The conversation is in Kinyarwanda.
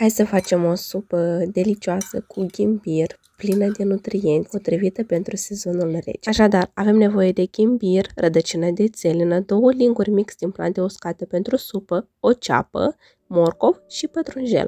Hai să facem o supă delicioasă cu ghimbir, plină de nutrienți, potrivită pentru sezonul rece. Așadar, avem nevoie de ghimbir, rădăcină de țelină, 2 linguri mix din plante uscate pentru supă, o ceapă, morcov și pătrunjel.